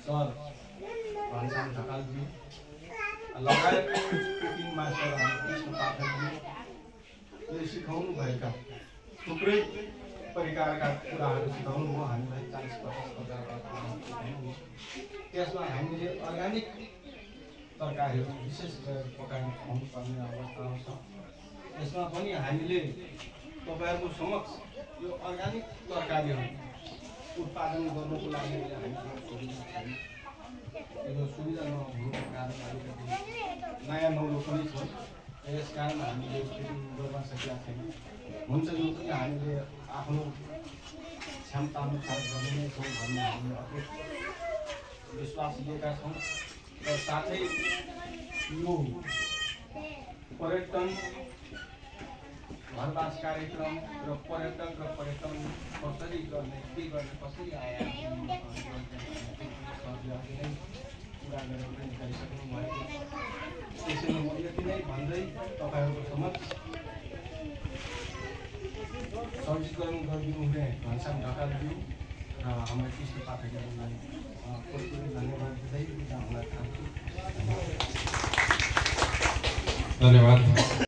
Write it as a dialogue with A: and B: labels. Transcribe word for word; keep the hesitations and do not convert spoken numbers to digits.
A: Sir Ghanshyam Dhakalji लगायत तीन master Krishna पाठकले सिकाउनु भएका थुप्रै प्रकारका कुराहरू सिकाउनु भयो हामीलाई चालीस पचास प्रकारका कुराहरू। त्यसमा हामीले अर्ग्यानिक तरकारीहरू विशेष गरेर पकाएर खुवाउनु पर्ने अवस्था आउँछ। यसमा पनि हामीले तपाईँहरूको समक्ष यो अर्ग्यानिक तरकारीहरू उत्पादन गर्नुको लागि हामीसँग सुविधा छैन। यो सुविधा नहुनुको कारण अलिकति नयाँ नौलो पनि छ। यस कारण हामीले खेती गर्न सकेका छैनौँ। हुन्छ यो पनि हामीले आफ्नो क्षमताअनुसार गर्ने नै छौँ भन्ने हामीले अति विश्वास लिएका छौँ। र साथै यो पर्यटन घरवास कार्यक्रम र पर्यटक र पर्यटन कसरी गर्ने के गर्ने कसरी आयो कुरा गरेर पनि गरिसक्नु भएको। त्यसैले म यति नै भन्दै तपाईँहरूको समक्ष सर्जीकरण गरिदिनु हुने घनश्याम ढकालज्यू र हाम्रो कृष्ण पाठकहरूलाई कोही कोही धन्यवाद दिँदै बिदा हुन चाहन्छु।
B: धन्यवाद।